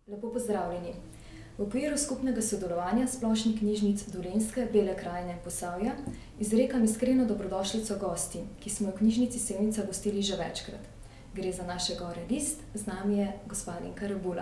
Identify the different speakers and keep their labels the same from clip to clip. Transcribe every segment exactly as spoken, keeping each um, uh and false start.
Speaker 1: Lepo pozdravljeni. V okviru skupnega sodelovanja Splošnih knjižnic Dolenjske, Bele krajine in Posavja izrekam iskreno dobrodošlico gosti, ki smo v knjižnici Sevnica gostili že večkrat. Gre za našega orelist, z nami je gospa Alenka Rebula.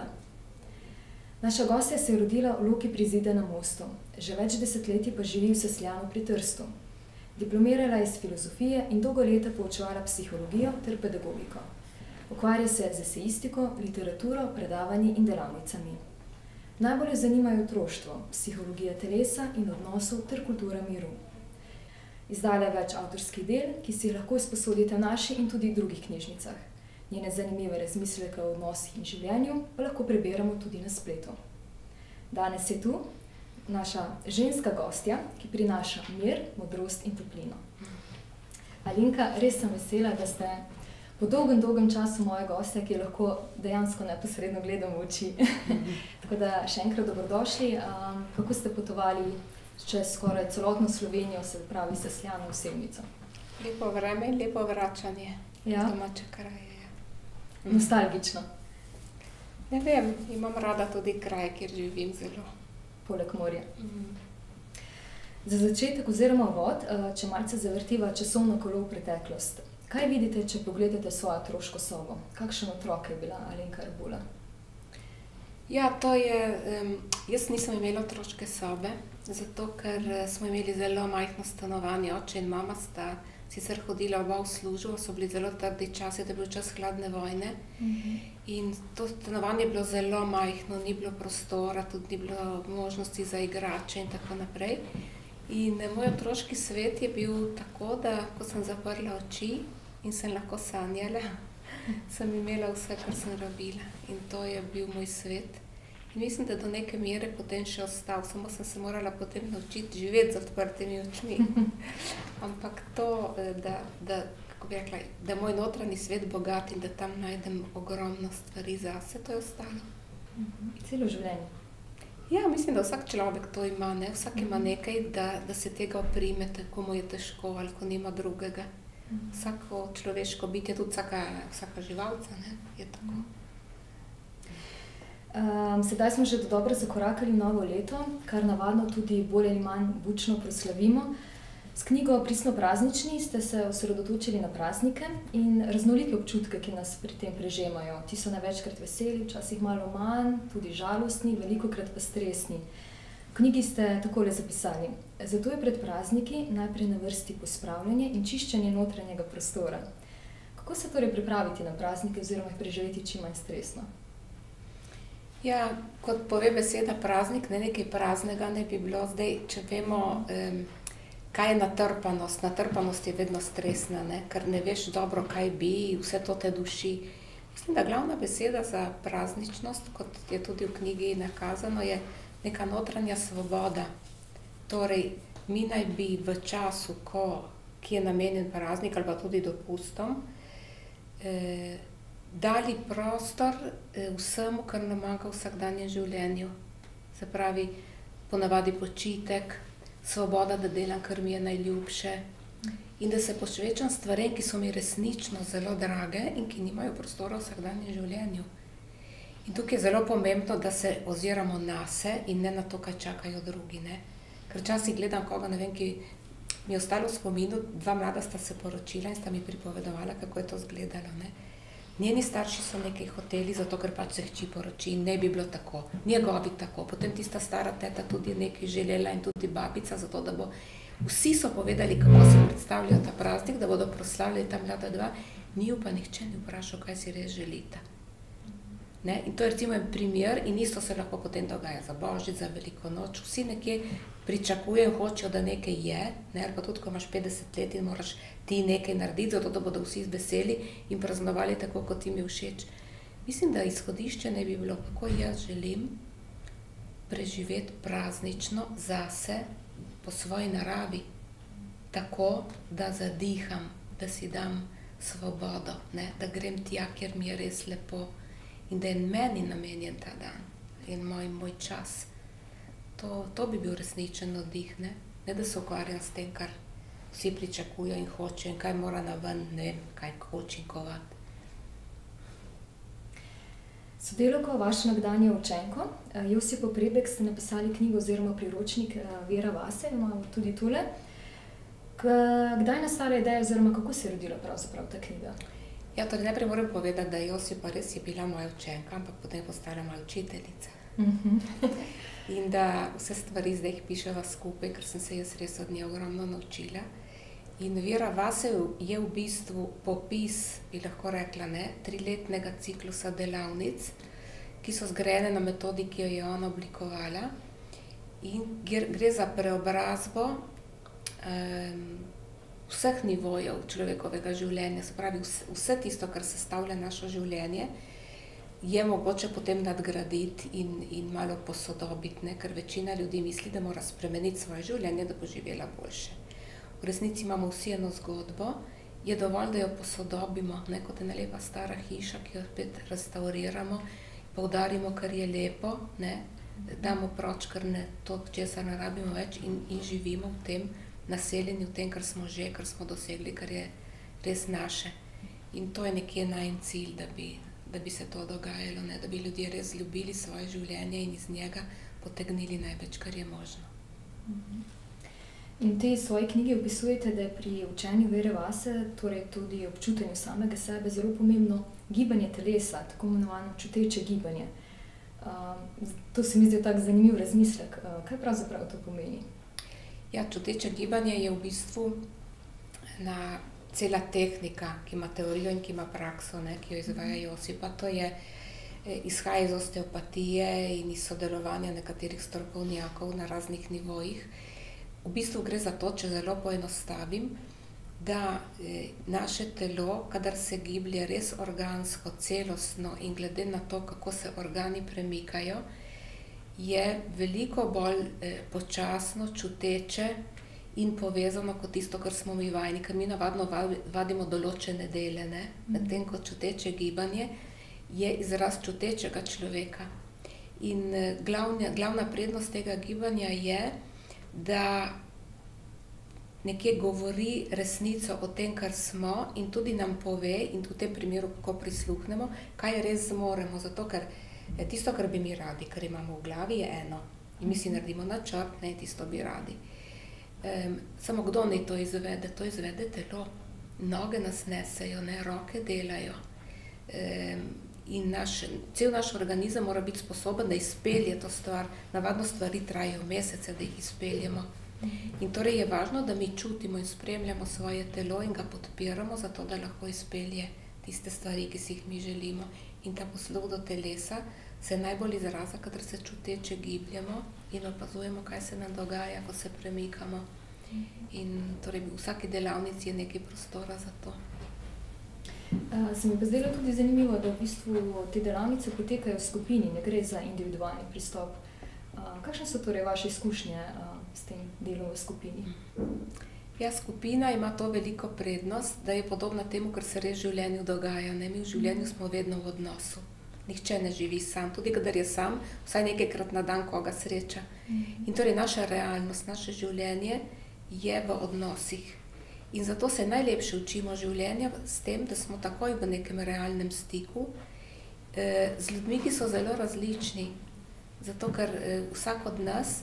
Speaker 1: Naša gostja se je rodila v Loki pri Zidanem Mostu, že več desetletij pa živi v Sesljanu pri Trstu. Diplomirala je iz filozofije in dolgo leta poučevala psihologijo ter pedagogiko. Ukvarja se z esejistiko, literaturo, predavanji in delavnicami. Najbolj jo zanimajo otroštvo, psihologija telesa in odnosov ter kultura miru. Izdala je več avtorskih del, ki si jih lahko izposodite v naši in tudi drugih knjižnicah. Njene zanimive razmisleke o odnosih in življenju pa lahko preberemo tudi na spletu. Danes je tu naša ženska gostja, ki prinaša mir, modrost in toplino. Alenka, res sem vesela, da ste po dolgem, dolgem času moja gostja, ki jo lahko dejansko neposredno gledam v oči. Tako da še enkrat dobrodošli. Um, kako ste potovali čez skoraj celotno Slovenijo, se pravi Sesljano v Sevnico?
Speaker 2: Lepo vreme in lepo vračanje
Speaker 1: Ja.
Speaker 2: domače kraje. Ja.
Speaker 1: Nostalgično,
Speaker 2: Ne vem, imam rada tudi kraj, kjer živim zelo.
Speaker 1: poleg morja.
Speaker 2: Mm.
Speaker 1: Za začetek oziroma uvod, če malce zavrtiva časovno kolo v preteklost. Kaj vidite, če pogledate svojo otroško sobo? Kakšen otrok je bila Alenka Rebula?
Speaker 2: Ja, to je, um, jaz nisem imela otroške sobe, zato ker eh, smo imeli zelo majhno stanovanje. Oče in mama sta sicer hodila oba v službo, so bili zelo trdi časi, da je bil čas hladne vojne. In to stanovanje je bilo zelo majhno, ni bilo prostora, tudi ni bilo možnosti za igrače in tako naprej. In eh, moj otroški svet je bil tako, da ko sem zaprla oči in sem lahko sanjala, sem imela vse, kar sem rabila. In to je bil moj svet. In mislim, da do neke mere potem še ostal, samo sem se morala potem naučiti živeti z odprtimi očmi. Ampak to, eh, da, da, kako bi rekla, da je moj notranji svet bogat in da tam najdem ogromno stvari zase, to je ostalo.
Speaker 1: Celo življenje.
Speaker 2: Ja, mislim, da vsak človek to ima, ne? Vsak ima nekaj, da, da se tega oprimete, ko mu je težko ali ko nima drugega. Vsako človeško bitje, tudi vsaka, vsaka živalca, ne? Je tako.
Speaker 1: Um, sedaj smo že dobro zakorakali novo leto, kar navadno tudi bolj ali manj bučno proslavimo. S knjigo Pristno praznični ste se osredotočili na praznike in raznolike občutke, ki nas pri tem prežemajo. Ti so največkrat veseli, včasih malo manj, tudi žalostni, velikokrat pa stresni. V knjigi ste takole zapisali: zato je pred prazniki najprej na vrsti pospravljanje in čiščenje notranjega prostora. Kako se torej pripraviti na praznike oziroma jih preživeti čim manj stresno?
Speaker 2: Ja, kot pove beseda praznik, ne, nekaj praznega ne bi bilo. Zdaj, če vemo, um, kaj je natrpanost. Natrpanost je vedno stresna, ne? Ker ne veš dobro, kaj bi, vse to te duši. Mislim, da glavna beseda za prazničnost, kot je tudi v knjigi nakazano, je neka notranja svoboda. Torej, mi naj bi v času, ko, ki je namenjen praznik ali pa tudi dopustom, eh, dali prostor eh, vsemu, kar nam manjka v vsakdanjem življenju. Se pravi, ponavadi počitek, svoboda, da delam, kar mi je najljubše, in da se posvečam stvarem, ki so mi resnično zelo drage in ki nimajo prostora v vsakdanjem življenju. In tukaj je zelo pomembno, da se oziramo nase in ne na to, kaj čakajo drugi, ne. Ker včasih gledam koga, ne vem, ki mi je ostalo v spominu, dva mlada sta se poročila in sta mi pripovedovala, kako je to izgledalo, ne. Njeni starši so nekaj hoteli, zato ker pač se hči poroči in ne bi bilo tako. Njegovi tako. Potem tista stara teta tudi je nekaj želela in tudi babica, zato da bo... Vsi so povedali, kako si predstavljajo ta praznik, da bodo proslavljali ta mlada dva, njiju pa nihče ni vprašal, kaj si res želita. Ne? In to je recimo en primer in isto se lahko potem dogaja za Božič, za Veliko noč. Vsi nekje pričakujejo, hočejo, da nekaj je, ne? Ali pa tudi, ko imaš petdeset let in moraš ti nekaj narediti, zato da bodo vsi veseli in praznovali tako, kot jim je všeč. Mislim, da izhodišče ne bi bilo, kako jaz želim preživeti praznično zase, po svoji naravi, tako, da zadiham, da si dam svobodo, ne? Da grem tja, kjer mi je res lepo in da je meni namenjen ta dan in moj, moj čas. To, to bi bil resničen oddih, ne? Ne da se ukvarjam s tem, kar vsi pričakujejo in hočejo in kaj mora na ven, ne vem, kaj učinkovati.
Speaker 1: Sodelavko, vašo nekdanjo učenko, Josipo Predek, ste napisali knjigo oziroma priročnik Vera vase, imamo tudi tule. Kdaj je nastala ideja oziroma kako se je rodila pravzaprav ta knjiga?
Speaker 2: Ja, torej najprej moram povedati, da Josipa res je bila moja učenka, ampak potem je postala moja učiteljica. In da vse stvari zdaj jih piševa skupaj, ker sem se jaz res od nje ogromno naučila. In Vera vase je v bistvu popis, bi lahko rekla, ne, triletnega ciklusa delavnic, ki so zgrajene na metodi, ki jo je ona oblikovala. In gre za preobrazbo um, vseh nivojev človekovega življenja, se pravi vse tisto, kar sestavlja naše življenje, je mogoče potem nadgraditi in, in malo posodobiti, ne? Ker večina ljudi misli, da mora spremeniti svoje življenje, da bo živela boljše. V resnici imamo vsi eno zgodbo, je dovolj, da jo posodobimo, ne, kot ena lepa stara hiša, ki jo spet restauriramo, poudarimo, kar je lepo, ne, damo proč, kar ne, to, česar ne rabimo več in, in živimo v tem, naseljeni v tem, kar smo že, kar smo dosegli, kar je res naše. In to je nekje najin cilj, da bi, da bi se to dogajalo, ne, da bi ljudje res ljubili svoje življenje in iz njega potegnili največ, kar je možno.
Speaker 1: In v tej svoji knjigi opisujete, da je pri učenju Vere vase, torej tudi občutenju samega sebe, zelo pomembno gibanje telesa, tako imenovano čuteče gibanje. Uh, to se mi zdi tak zanimiv razmislek. Uh, kaj pravzaprav to pomeni?
Speaker 2: Ja, čuteče gibanje je v bistvu ena cela tehnika, ki ima teorijo in ki ima prakso, ne, ki jo izvaja Josipa. To je, izhaja iz osteopatije in iz sodelovanja nekaterih strokovnjakov na raznih nivojih. V bistvu gre za to, če zelo poenostavim, da naše telo, kadar se giblje res organsko, celostno in glede na to, kako se organi premikajo, je veliko bolj počasno, čuteče in povezano kot tisto, kar smo mi vajeni, ker mi navadno vadimo določene dele, ne? Medtem ko čuteče gibanje je izraz čutečega človeka. In glavna, glavna prednost tega gibanja je, da nekje govori resnico o tem, kar smo in tudi nam pove, in v tem primeru, kako prisluhnemo, kaj res zmoremo, zato ker tisto, kar bi mi radi, kar imamo v glavi, je eno. In mi si naredimo načrt, ne, tisto bi radi. Um, samo kdo naj to izvede? To izvede telo. Noge nas nesejo, ne, roke delajo. Um, in naš, cel naš organizem mora biti sposoben, da izpelje to stvar. Navadno stvari trajajo mesece, da jih izpeljemo. In torej je važno, da mi čutimo in spremljamo svoje telo in ga podpiramo, zato da lahko izpelje tiste stvari, ki si jih mi želimo. In ta posluh do telesa se najbolj izraza, kadar se čuteče gibljemo in opazujemo, kaj se nam dogaja, ko se premikamo. In torej v vsaki delavnici je nekaj prostora za to.
Speaker 1: Uh, se mi pa zdelo tudi zanimivo, da v bistvu te delavnice potekajo v skupini, ne gre za individualni pristop. Uh, kakšne so torej vaše izkušnje uh, s tem delom v skupini?
Speaker 2: Ja, skupina ima to veliko prednost, da je podobna temu, kar se res v življenju dogaja. Ne? Mi v življenju smo vedno v odnosu. Nihče ne živi sam, tudi kadar je sam, vsaj nekajkrat na dan koga sreča. In torej naša realnost, naše življenje je v odnosih. In zato se najlepše učimo življenja s tem, da smo takoj v nekem realnem stiku eh, z ljudmi, ki so zelo različni. Zato, ker eh, vsak od nas,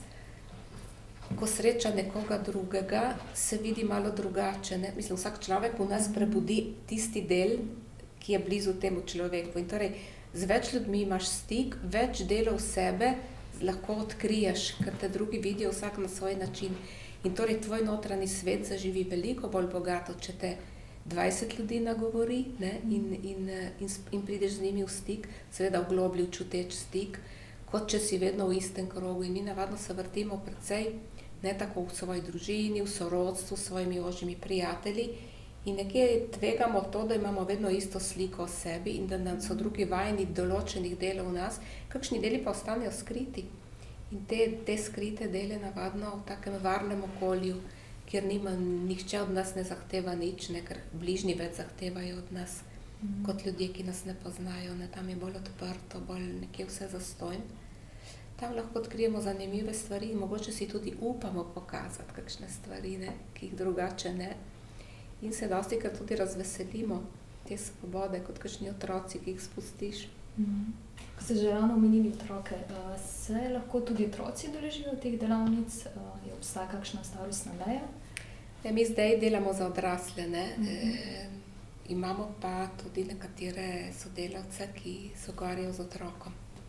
Speaker 2: ko sreča nekoga drugega, se vidi malo drugače. Ne? Mislim, vsak človek v nas prebudi tisti del, ki je blizu temu človeku. In torej, z več ljudmi imaš stik, več delov sebe lahko odkriješ, ker te drugi vidijo vsak na svoj način. In torej tvoj notranji svet zaživi veliko bolj bogato, če te dvajset ljudi nagovori, ne, in, in, in, in prideš z njimi v stik, seveda v globlji, čuteč stik, kot če si vedno v istem krogu. In mi navadno se vrtimo precej, ne tako v svoji družini, v sorodstvu, s svojimi ožjimi prijatelji in nekje tvegamo to, da imamo vedno isto sliko o sebi in da nam so drugi vajeni določenih delov v nas, kakšni deli pa ostanejo skriti. In te, te skrite dele navadno v takem varnem okolju, kjer nima, nihče od nas ne zahteva nič, ne, ker bližnji več zahtevajo od nas, mm. kot ljudje, ki nas ne poznajo. Ne, tam je bolj odprto, bolj nekje vse zastojn. Tam lahko odkrijemo zanimive stvari in mogoče si tudi upamo pokazati kakšne stvari, ne, ki jih drugače ne. In se dostikrat tudi razveselimo te svobode, kot kakšni otroci, ki jih spustiš.
Speaker 1: Ko ste že ravno omenili otroke, se lahko tudi otroci udeležijo teh delavnic? Je obstaja kakšna starostna meja?
Speaker 2: Ja, mi zdaj delamo za odrasle, ne. E, imamo pa tudi nekatere sodelavce, ki se ukvarjajo z otrokom.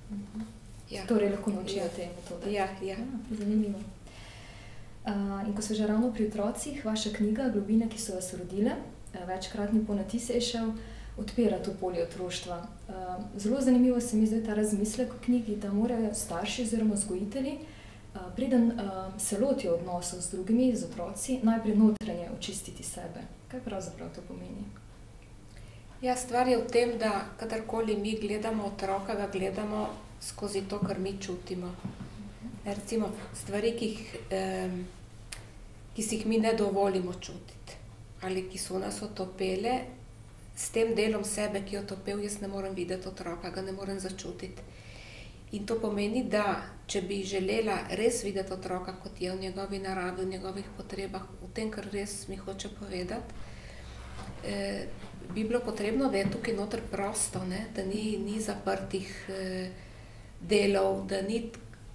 Speaker 2: Ja.
Speaker 1: Torej lahko naučijo te metode?
Speaker 2: Ja, ja.
Speaker 1: Ja, zanimivo. Uh, in ko so že ravno pri otrocih, vaša knjiga Globine, ki so vas rodile, večkratni ponatis je šel, odpira to polje otroštva. Uh, zelo zanimivo se mi zdi ta razmislek v knjigi, da morajo starši oziroma vzgojitelji, uh, preden uh, se lotijo odnosov z drugimi, z otroci, najprej notranje očistiti sebe. Kaj pravzaprav to pomeni?
Speaker 2: Ja, stvar je v tem, da kadarkoli mi gledamo otroka, ga gledamo skozi to, kar mi čutimo. Recimo stvari, ki, jih, eh, ki si jih mi ne dovolimo čutiti ali ki so nas otopele, s tem delom sebe, ki je otopel, jaz ne morem videti otroka, ga ne morem začutiti. In to pomeni, da če bi želela res videti otroka, kot je v njegovi naravi, v njegovih potrebah, v tem, kar res mi hoče povedati, eh, bi bilo potrebno, da je tukaj noter prosto, ne? Da ni, ni zaprtih eh, delov, da ni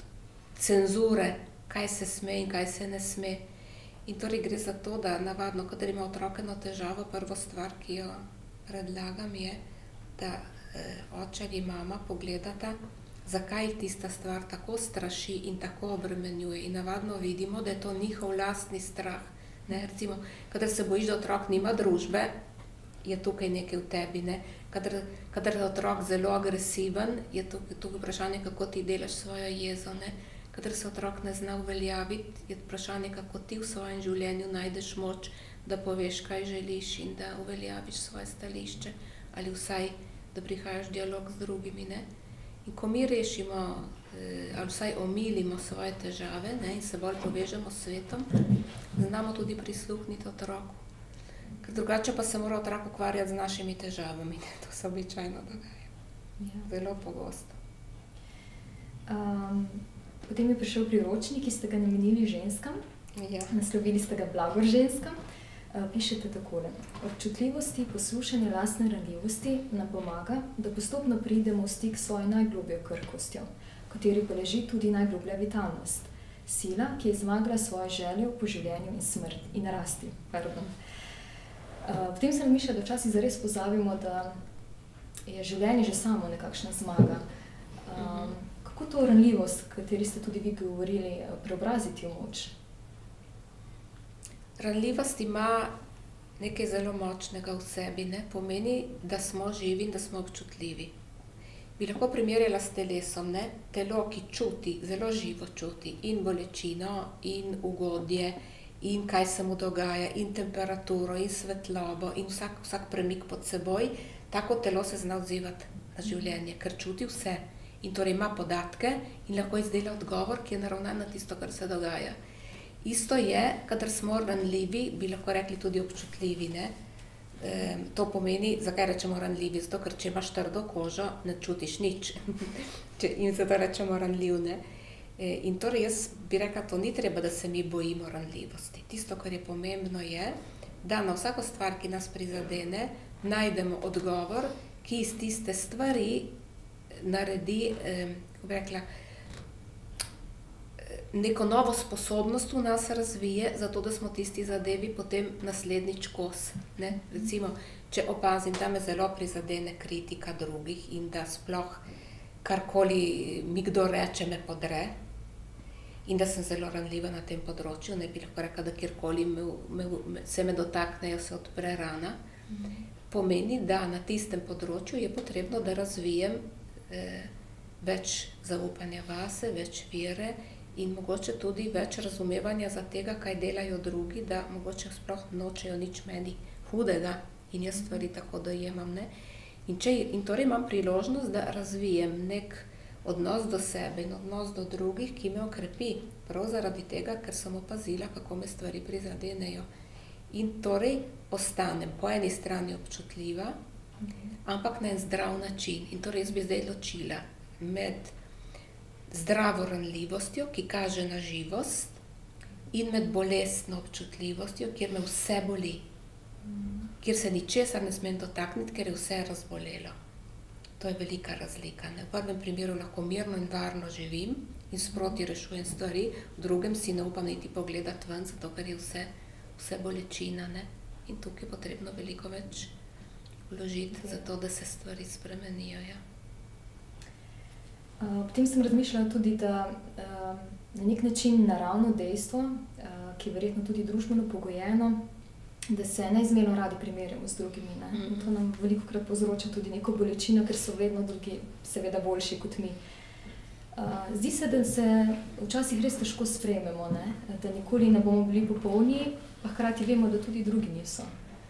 Speaker 2: cenzure, kaj se sme in kaj se ne sme. In torej gre za to, da navadno, kadar ima otrok eno težavo, prvo stvar, ki jo predlagam, je, da eh, oče ali mama pogledata, zakaj tista stvar tako straši in tako obremenjuje. In navadno vidimo, da je to njihov lastni strah. Ne? Recimo, kadar se bojiš, da otrok nima družbe, je tukaj nekaj v tebi. Ne? Kadar, kadar je otrok zelo agresiven, je tukaj, tukaj vprašanje, kako ti delaš svojo jezo. Ne? Kadar se otrok ne zna uveljaviti, je vprašanje, kako ti v svojem življenju najdeš moč, da poveš, kaj želiš in da uveljaviš svoje stališče ali vsaj, da prihajaš v dialog z drugimi. Ne? In ko mi rešimo ali vsaj omilimo svoje težave, ne, in se bolj povežemo s svetom, znamo tudi prisluhniti otroku. Ker drugače pa se mora otrok ukvarjati z našimi težavami. Ne? To se običajno dogaja. Ja. Zelo pogosto.
Speaker 1: Um, potem je prišel priročnik, ki ste ga namenili ženskam.
Speaker 2: Ja.
Speaker 1: Naslovili ste ga Blagor ženskam. Uh, pišete takole. Občutljivosti, poslušanje lastne ranljivosti nam pomaga, da postopno pridemo v stik s svojo najglobjo krhkostjo, v kateri pa leži tudi najgloblja vitalnost. Sila, ki je zmagala svoje želje po življenju in smrt in rasti. Pardon. Uh, potem se nam mišlja, da včasih zares pozabimo, da je življenje že samo nekakšna zmaga. Um, kako to ranljivost, o kateri ste tudi vi govorili, preobraziti v moč?
Speaker 2: Ranljivost ima nekaj zelo močnega v sebi, ne? Pomeni, da smo živi in da smo občutljivi. Bi lahko primerjala s telesom, ne? Telo, ki čuti, zelo živo čuti in bolečino, in ugodje, in kaj se mu dogaja, in temperaturo, in svetlobo, in vsak, vsak premik pod seboj, tako telo se zna odzivati na življenje, ker čuti vse. In torej ima podatke in lahko izdela odgovor, ki je naravnan na tisto, kar se dogaja. Isto je, kadar smo ranljivi, bi lahko rekli tudi občutljivi. Ne? E, to pomeni, zakaj rečemo ranljivi? Zato, ker če imaš trdo kožo, ne čutiš nič. In zato rečemo ranljiv. Ne? E, in torej jaz bi rekla, to ni treba, da se mi bojimo ranljivosti. Tisto, kar je pomembno, je, da na vsako stvar, ki nas prizadene, najdemo odgovor, ki iz tiste stvari naredi, eh, kako bi rekla, neko novo sposobnost v nas razvije, zato da smo tisti zadevi potem naslednjič kos. Ne? Recimo, če opazim, da me zelo prizadene kritika drugih in da sploh karkoli mi kdo reče, me podre in da sem zelo ranljiva na tem področju, ne bi lahko rekla, da kjerkoli me, me, se me dotaknejo, se odpre rana, pomeni, da na tistem področju je potrebno, da razvijem eh, več zaupanja vase, več vere in mogoče tudi več razumevanja za tega, kaj delajo drugi, da mogoče sploh nočejo nič meni hudega in jaz stvari tako dojemam. Ne? In, če, in torej imam priložnost, da razvijem nek odnos do sebe in odnos do drugih, ki me okrepi, prav zaradi tega, ker sem opazila, kako me stvari prizadenejo. In torej postanem po eni strani občutljiva, okay, ampak na en zdrav način. In torej jaz bi zdaj ločila med zdravo ranljivostjo, ki kaže na živost, in med bolestno občutljivostjo, kjer me vse boli, mm. kjer se ničesar ne smem dotakniti, ker je vse razbolelo. To je velika razlika, ne. V prvem primeru lahko mirno in varno živim in sproti rešujem stvari, v drugem si ne upam niti pogledati ven, zato ker je vse, vse bolečina, ne. In tukaj je potrebno veliko več vložiti, zato da se stvari spremenijo, ja.
Speaker 1: Potem sem razmišljala tudi, da na nek način naravno dejstvo, ki je verjetno tudi družbeno pogojeno, da se neizmerno radi primerjamo z drugimi, ne. In to nam velikokrat povzroča tudi neko bolečino, ker so vedno drugi seveda boljši kot mi. Zdi se, da se včasih res težko sprejmemo, ne, da nikoli ne bomo bili popolni, pa hkrati vemo, da tudi drugi niso.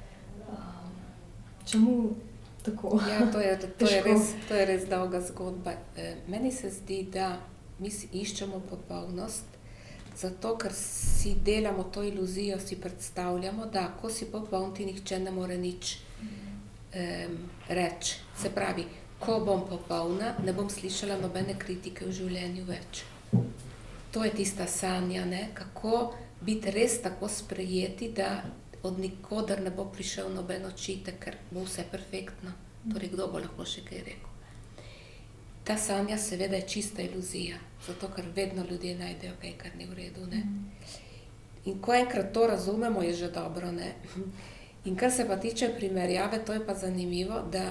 Speaker 1: Čemu tako?
Speaker 2: Ja, to je, to je res, to je res dolga zgodba. Meni se zdi, da mi iščemo popolnost, zato ker si delamo to iluzijo, si predstavljamo, da ko si popoln, ti nihče ne more nič um, reči. Se pravi, ko bom popolna, ne bom slišala nobene kritike v življenju več. To je tista sanja, ne, kako biti res tako sprejeti, da od nikoder ne bo prišel noben očitek, ker bo vse perfektno. Torej, kdo bo lahko še kaj rekel. Ta sanja seveda je čista iluzija, zato ker vedno ljudje najdejo kaj, kar ni v redu, ne. In ko enkrat to razumemo, je že dobro, ne. In kar se pa tiče primerjave, to je pa zanimivo, da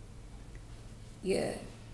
Speaker 2: je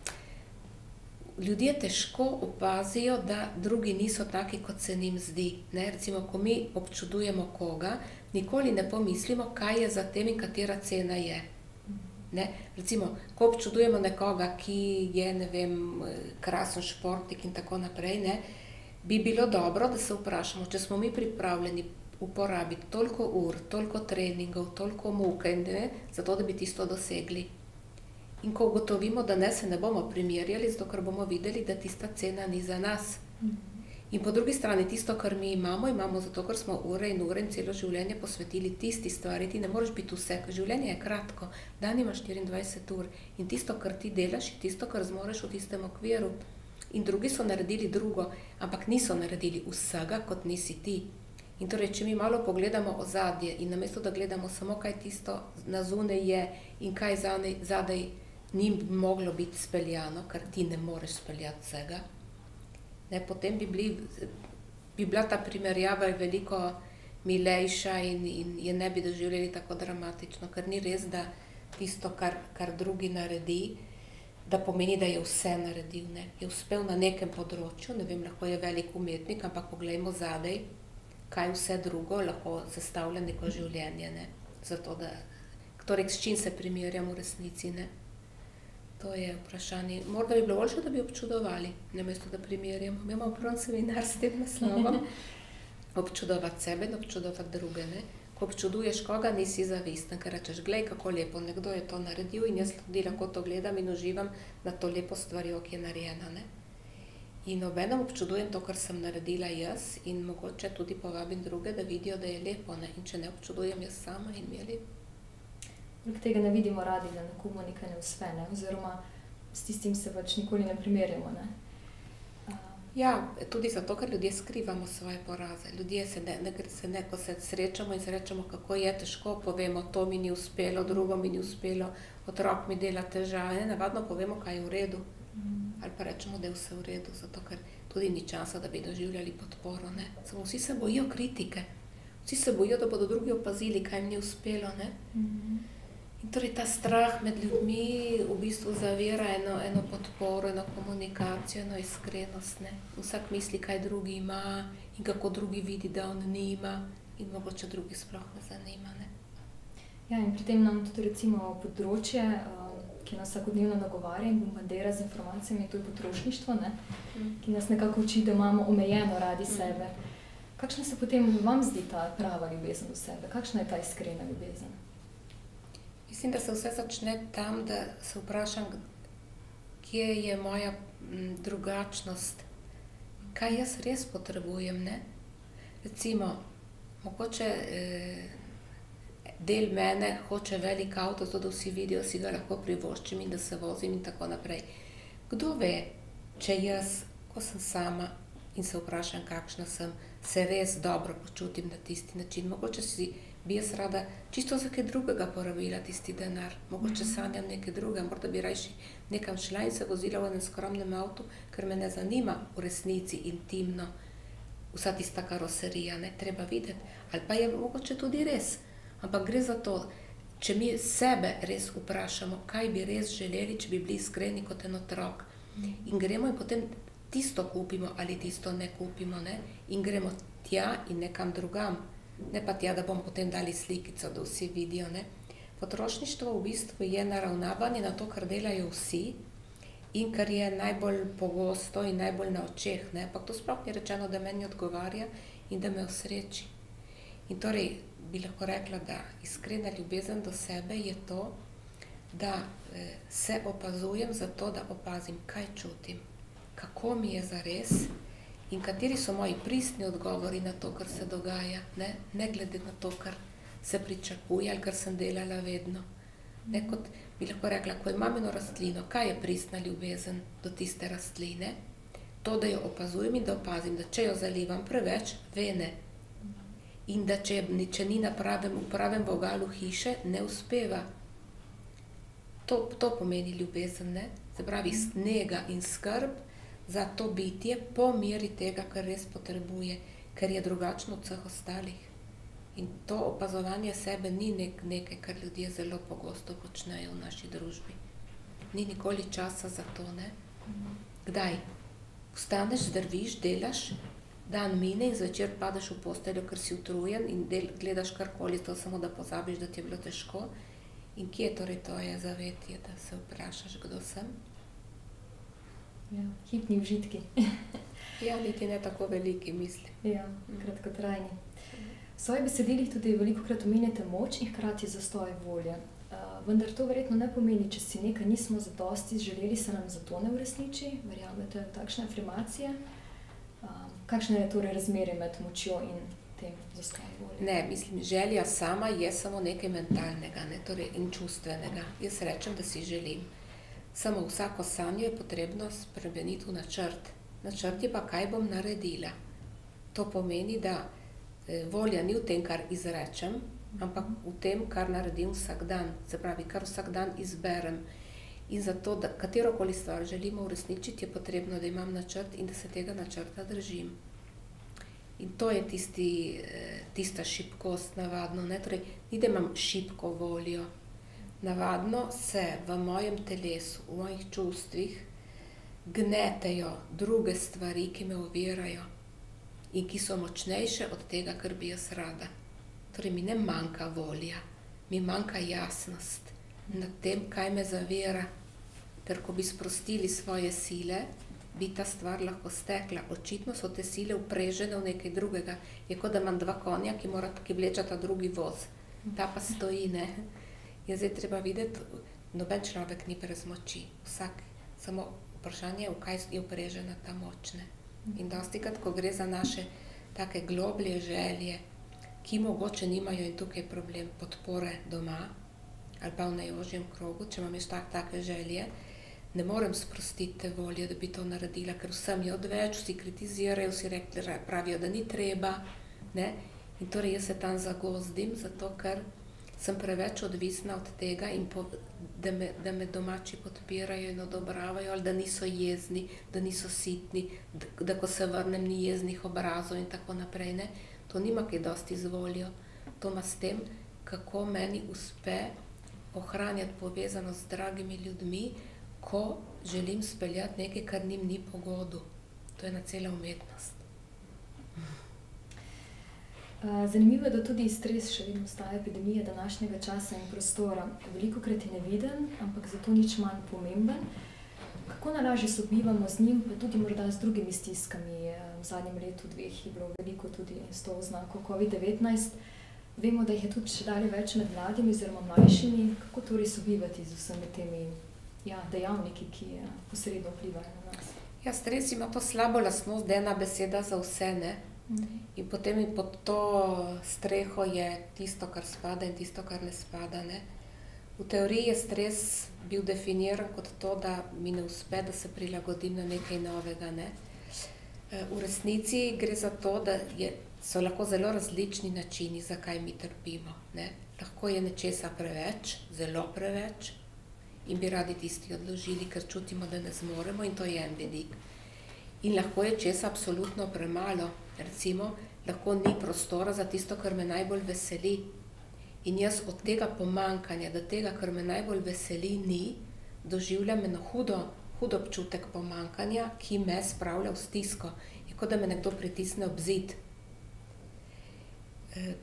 Speaker 2: ljudje težko opazijo, da drugi niso taki, kot se njim zdi, ne. Recimo, ko mi občudujemo koga, nikoli ne pomislimo, kaj je za tem in katera cena je. Ne. Recimo, ko občudujemo nekoga, ki je, ne vem, krasen športnik in tako naprej, ne, bi bilo dobro, da se vprašamo, če smo mi pripravljeni uporabiti toliko ur, toliko treningov, toliko muke, ne, zato, da bi tisto dosegli. In ko ugotovimo, da ne, se ne bomo primerjali, zato ker bomo videli, da tista cena ni za nas. In po drugi strani tisto, kar mi imamo, imamo zato, ker smo ure in ure in celo življenje posvetili tisti stvari. Ti ne moreš biti vse, ker življenje je kratko, dan ima štiriindvajset ur in tisto, kar ti delaš, je tisto, kar zmoreš v tistem okviru. In drugi so naredili drugo, ampak niso naredili vsega, kot nisi ti. In torej, če mi malo pogledamo ozadje in namesto, da gledamo samo, kaj tisto na zunaj je in kaj zadaj ni moglo biti speljano, ker ti ne moreš speljati vsega, ne, potem bi, bili, bi bila ta primerjava veliko milejša in, in je ne bi doživljali tako dramatično, ker ni res, da tisto, kar, kar drugi naredi, da pomeni, da je vse naredil, ne. Je uspel na nekem področju, ne vem, lahko je velik umetnik, ampak poglejmo zadaj, kaj vse drugo lahko sestavlja neko življenje, ne. Zato, da, torej, s čim se primerjam v resnici, ne. To je vprašanje. Morda bi bilo boljše, da bi občudovali, namesto da primerjamo. Mi imamo prav seminar s tem naslovom. Občudovati sebe in občudovati druge, ne. Ko občuduješ koga, nisi zavisten, ker rečeš, glej, kako lepo, nekdo je to naredil in jaz tudi lahko to gledam in uživam na to lepo stvarjo, ki je narejena, ne. In obenem občudujem to, kar sem naredila jaz in mogoče tudi povabim druge, da vidijo, da je lepo, ne. In če ne občudujem jaz sama in mi je lepo.
Speaker 1: Poleg tega ne vidimo radi, da nekomu nekaj ne uspe, ne, oziroma s tistim se pač nikoli ne primerjamo, ne.
Speaker 2: Ja, tudi zato, ker ljudje skrivamo svoje poraze. Ljudje se ne, ne, se ne, ko se srečamo in se rečemo, kako je težko, povemo, to mi ni uspelo, drugo mi ni uspelo, otrok mi dela težave, ne, navadno povemo, kaj je v redu. Ali pa rečemo, da je vse v redu, zato ker tudi ni časa, da bi doživljali podporo, ne. Samo vsi se bojijo kritike. Vsi se bojijo, da bodo drugi opazili, kaj jim ni uspelo, ne. In torej ta strah med ljudmi v bistvu zavira eno, eno podporo, eno komunikacijo, eno iskrenost, ne. Vsak misli, kaj drugi ima in kako drugi vidi, da on nima in mogoče drugi sploh ne zanima, ne.
Speaker 1: Ja, in pri tem nam tudi recimo področje, ki nas vsakodnevno nagovarja in bombardira z informacijami, to je potrošništvo, ne, ki nas nekako uči, da imamo omejeno radi sebe. Kakšna se potem vam zdi ta prava ljubezen do sebe? Kakšna je ta iskrena ljubezen?
Speaker 2: Mislim, da se vse začne tam, da se vprašam, kje je moja drugačnost, kaj jaz res potrebujem, ne. Recimo, mogoče del mene hoče velik avto, zato da vsi vidijo, si ga lahko privoščim in da se vozim in tako naprej. Kdo ve, če jaz, ko sem sama in se vprašam, kakšna sem, se res dobro počutim na tisti način. Mogoče si bi jaz rada čisto za kaj drugega porabila tisti denar. Mogoče sanjam nekaj drugega, morda bi rajši nekam šla in se vozila v enem skromnem avtu, ker me ne zanima v resnici intimno vsa tista karoserija, ne, treba videti. Ali pa je mogoče tudi res, ampak gre za to, če mi sebe res vprašamo, kaj bi res želeli, če bi bili iskreni kot en otrok. In gremo in potem tisto kupimo ali tisto ne kupimo, ne, in gremo tja in nekam drugam. Ne pa tja, da bomo potem dali slikico, da vsi vidijo, ne. Potrošništvo v bistvu je naravnavanje na to, kar delajo vsi in kar je najbolj pogosto in najbolj na očeh, ne. Ampak to sploh ni rečeno, da meni odgovarja in da me osreči. In torej bi lahko rekla, da iskrena ljubezen do sebe je to, da eh, se opazujem zato, da opazim, kaj čutim, kako mi je zares in kateri so moji pristni odgovori na to, kar se dogaja, ne, ne glede na to, kar se pričakuje ali kar sem delala vedno. Ne, kot bi lahko rekla, ko imam eno rastlino, kaj je pristna ljubezen do tiste rastline? To, da jo opazujem in da opazim, da če jo zalivam preveč, vene. In da če, če ni na pravem, v pravem vogalu hiše, ne uspeva. To, to pomeni ljubezen, ne? Se pravi, snega in skrb za to bitje po meri tega, kar res potrebuje, ker je drugačno od vseh ostalih. In to opazovanje sebe ni nek, nekaj, kar ljudje zelo pogosto počnejo v naši družbi. Ni nikoli časa za to, ne? Kdaj? Vstaneš, zdrviš, delaš, dan mine in zvečer padeš v posteljo, ker si utrujen in del, gledaš karkoli, to samo da pozabiš, da ti je bilo težko. In kje je torej to je zavetje, da se vprašaš, kdo sem?
Speaker 1: Ja, hipni užitki.
Speaker 2: Ja, niti ne tako veliki, mislim.
Speaker 1: Ja, kratkotrajni. V svojih besedilih tudi velikokrat omenjate moč in hkrati zastoj volje. Uh, vendar to verjetno ne pomeni, če si nekaj nismo zadosti želeli, se nam zato ne uresniči. Verjamete v takšne afirmacije? Uh, kakšne je torej razmerje med močjo in tem zastojem volje?
Speaker 2: Ne, mislim, želja sama je samo nekaj mentalnega, ne, torej in čustvenega. Jaz rečem, da si želim. Samo vsako sanjo je potrebno spremeniti v načrt. Načrt je pa, kaj bom naredila. To pomeni, da volja ni v tem, kar izrečem, ampak v tem, kar naredim vsak dan. Se pravi, kar vsak dan izberem. In zato, da katerokoli stvar želimo uresničiti, je potrebno, da imam načrt in da se tega načrta držim. In to je tisti, tista šibkost navadno, ne? Torej, ni da imam šibko voljo. Navadno se v mojem telesu, v mojih čustvih gnetejo druge stvari, ki me ovirajo in ki so močnejše od tega, kar bi jaz rada. Torej, mi ne manjka volja, mi manjka jasnost nad tem, kaj me zavira. Ter ko bi sprostili svoje sile, bi ta stvar lahko stekla. Očitno so te sile uprežene v nekaj drugega. Je kot da imam dva konja, ki mora, ki vlečata drugi voz. Ta pa stoji, ne. In zdaj treba videti, noben človek ni brez moči. Vsak, samo vprašanje je, v kaj je uprežena ta moč, ne. In dostikrat, ko gre za naše take globlje želje, ki mogoče nimajo, in tukaj je problem podpore doma ali pa v najožjem krogu, če imam jaz tak, take želje, ne morem sprostiti te volje, da bi to naredila, ker vsem je odveč, vsi kritizirajo, vsi rekli, pravijo, da ni treba, ne. In torej jaz se tam zagozdim, zato ker sem preveč odvisna od tega, in po, da, me, da me domači podpirajo in odobravajo, ali da niso jezni, da niso sitni, da, da ko se vrnem, ni jeznih obrazov in tako naprej. Ne? To nima kaj dosti z voljo. To ima s tem, kako meni uspe ohranjati povezanost z dragimi ljudmi, ko želim speljati nekaj, kar njim ni po godu. To je ena cela umetnost.
Speaker 1: Zanimivo je, da tudi stres še vedno ostaja epidemija današnjega časa in prostora. Velikokrat je neviden, ampak zato nič manj pomemben. Kako najlažje sobivamo z njim, pa tudi morda z drugimi stiskami? V zadnjem letu, dveh je bilo veliko tudi s to oznako covid devetnajst. Vemo, da jih je tudi še dalje več med mladimi oziroma mlajšimi. Kako torej sobivati z vsemi temi ja, dejavniki, ki posredno vplivajo na nas?
Speaker 2: Ja, stres ima to slabo lastnost, da je ena beseda za vse, ne? In potem in pod to streho je tisto, kar spada in tisto, kar ne spada, ne. V teoriji je stres bil definiran kot to, da mi ne uspe, da se prilagodim na nekaj novega, ne. V resnici gre za to, da je so lahko zelo različni načini, zakaj mi trpimo, ne. Lahko je nečesa preveč, zelo preveč in bi radi tisti odložili, ker čutimo, da ne zmoremo, in to je en vidik. In lahko je česa absolutno premalo, recimo, lahko ni prostora za tisto, kar me najbolj veseli. In jaz od tega pomanjkanja, do tega, kar me najbolj veseli, ni, doživljam eno hudo, hud občutek pomanjkanja, ki me spravlja v stisko. Je kot da me nekdo pritisne ob zid. Eh,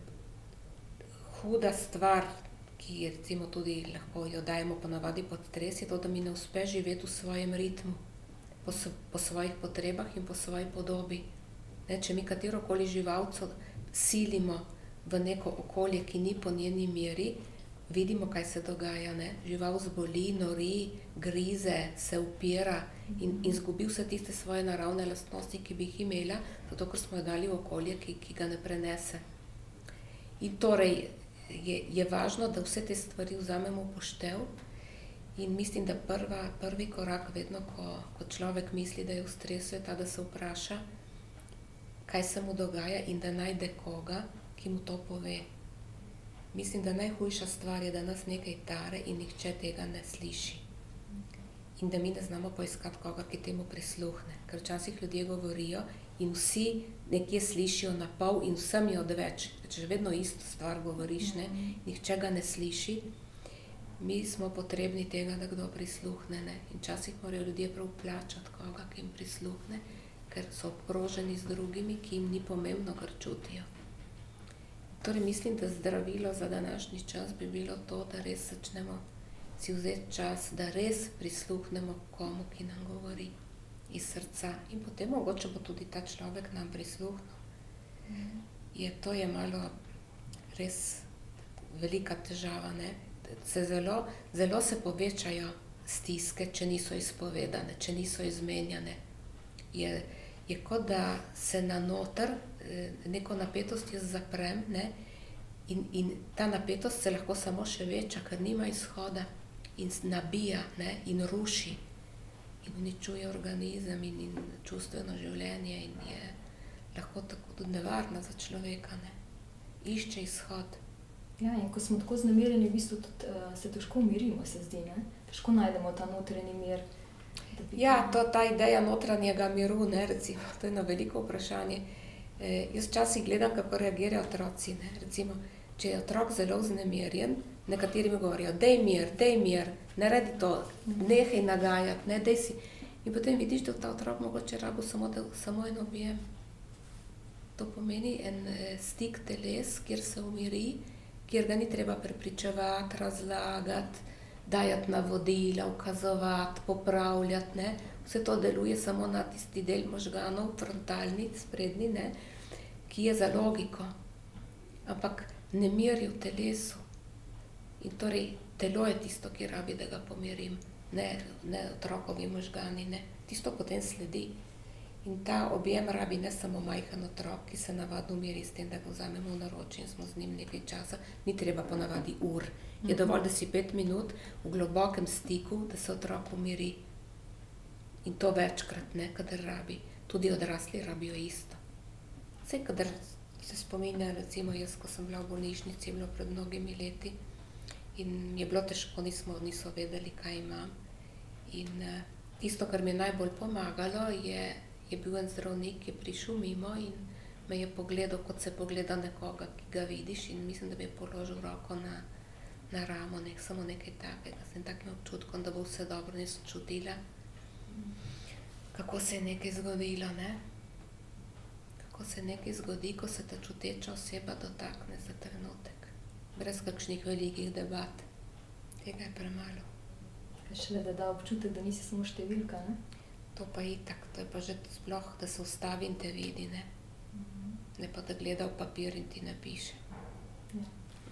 Speaker 2: huda stvar, ki je recimo tudi lahko jo dajemo ponavadi pod stres, je to, da mi ne uspe živeti v svojem ritmu, po, po svojih potrebah in po svoji podobi. Ne, če mi katerokoli živalco silimo v neko okolje, ki ni po njeni meri, vidimo, kaj se dogaja, ne. Žival zboli, nori, grize, se upira in, in zgubi vse tiste svoje naravne lastnosti, ki bi jih imela, zato ker smo jo dali v okolje, ki, ki ga ne prenese. In torej je, je važno, da vse te stvari vzamemo v poštev, in mislim, da prva, prvi korak vedno, ko, ko človek misli, da je v stresu, je ta, da se vpraša, kaj se mu dogaja, in da najde koga, ki mu to pove. Mislim, da najhujša stvar je, da nas nekaj tare in nihče tega ne sliši. In da mi ne znamo poiskati koga, ki temu prisluhne. Ker včasih ljudje govorijo in vsi nekje slišijo na pol in vsem je odveč. Če vedno isto stvar govoriš, ne, nihče ga ne sliši, mi smo potrebni tega, da kdo prisluhne, ne. In včasih morajo ljudje prav plačati koga, ki jim prisluhne, ker so obkroženi z drugimi, ki jim ni pomembno, kar čutijo. Torej mislim, da zdravilo za današnji čas bi bilo to, da res začnemo si vzeti čas, da res prisluhnemo komu, ki nam govori iz srca. In potem mogoče bo tudi ta človek nam prisluhnil. Je, to je malo res velika težava, ne. Se zelo, zelo se povečajo stiske, če niso izpovedane, če niso izmenjane. Je, je kot da se na noter neko napetost jaz zaprem, ne, in, in ta napetost se lahko samo še veča, ker nima izhoda in nabija, ne, in ruši in uničuje organizem in, in čustveno življenje in je lahko tako tudi nevarna za človeka, ne. Išče izhod.
Speaker 1: Ja, in ko smo tako vznemirjeni, v bistvu tudi uh, se težko umirimo, se zdi, ne. Težko najdemo ta notranji mir.
Speaker 2: Ja, to, ta ideja notranjega miru, ne, recimo, to je eno veliko vprašanje. E, jaz včasih gledam, kako reagirajo otroci, ne, recimo, če je otrok zelo vznemirjen, nekateri mi govorijo, dej mir, dej mir, naredi to, nehaj nagajati, ne, dej si. In potem vidiš, da ta otrok mogoče rabo samo, da, samo en objem. To pomeni en e, stik teles, kjer se umiri, kjer ga ni treba prepričevati, razlagati, dajati navodila, ukazovati, popravljati, ne. Vse to deluje samo na tisti del možganov, frontalni, sprednji, ne, ki je za logiko. Ampak ne miri v telesu. In torej telo je tisto, ki rabi, da ga pomirim, ne, ne otrokovi možgani, ne. Tisto potem sledi. In ta objem rabi ne samo majhen otrok, ki se navadno umiri s tem, da ga vzamemo v naročje in smo z njim nekaj časa. Ni treba ponavadi ur. Je dovolj, da si pet minut v globokem stiku, da se otrok umiri. In to večkrat, ne, kadar rabi. Tudi odrasli rabijo isto. Saj, kadar se spominjam, recimo jaz, ko sem bila v bolnišnici, je bilo pred mnogimi leti in je bilo težko, nismo, niso vedeli, kaj imam. In uh, tisto, kar mi je najbolj pomagalo, je, je bil en zdravnik, ki je prišel mimo in me je pogledal, kot se pogleda nekoga, ki ga vidiš, in mislim, da mi je položil roko na, na ramo, nek, samo nekaj takega, s tem takim občutkom, da bo vse dobro, nisem čutila, kako se je nekaj zgodilo, ne? Kako se nekaj zgodi, ko se ta čuteča oseba dotakne za trenutek, brez kakšnih velikih debat. Tega je premalo.
Speaker 1: Šele da da občutek, da nisi samo številka, ne?
Speaker 2: To pa itak, to je pa že sploh, da se ustavi in te vidi, ne? Ne pa da gleda v papir in ti napiše.
Speaker 1: Ja.